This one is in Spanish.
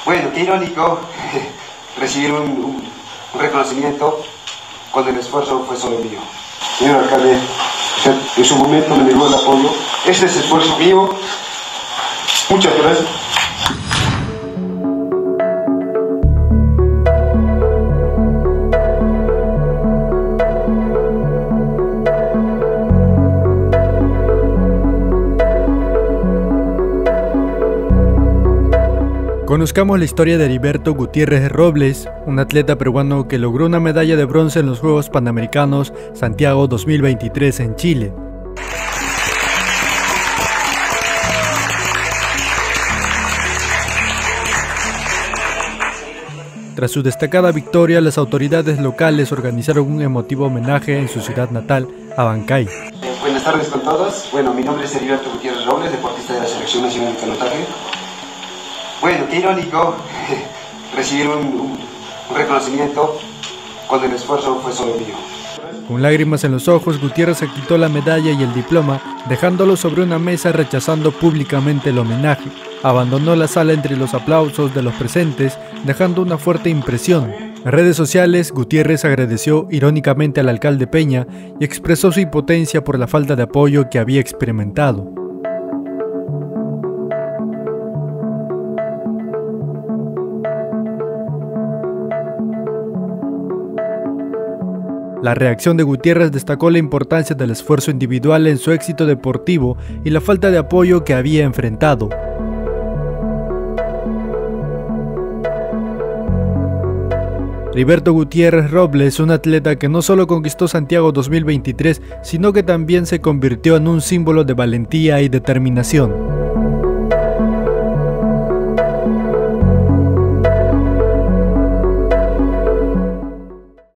Bueno, qué irónico recibir un reconocimiento cuando el esfuerzo fue solo mío. Señor alcalde, usted en su momento me negó el apoyo. Este es esfuerzo mío. Muchas gracias. Conozcamos la historia de Heriberto Gutiérrez Robles, un atleta peruano que logró una medalla de bronce en los Juegos Panamericanos Santiago 2023 en Chile. Tras su destacada victoria, las autoridades locales organizaron un emotivo homenaje en su ciudad natal, Abancay. Buenas tardes con todos. Bueno, mi nombre es Heriberto Gutiérrez Robles, deportista de la Selección Nacional de Canotaje. Bueno, qué irónico recibir un reconocimiento cuando el esfuerzo fue solo mío. Con lágrimas en los ojos, Gutiérrez se quitó la medalla y el diploma, dejándolo sobre una mesa rechazando públicamente el homenaje. Abandonó la sala entre los aplausos de los presentes, dejando una fuerte impresión. En redes sociales, Gutiérrez agradeció irónicamente al alcalde Peña y expresó su impotencia por la falta de apoyo que había experimentado. La reacción de Gutiérrez destacó la importancia del esfuerzo individual en su éxito deportivo y la falta de apoyo que había enfrentado. Heriberto Gutiérrez Robles, un atleta que no solo conquistó Santiago 2023, sino que también se convirtió en un símbolo de valentía y determinación.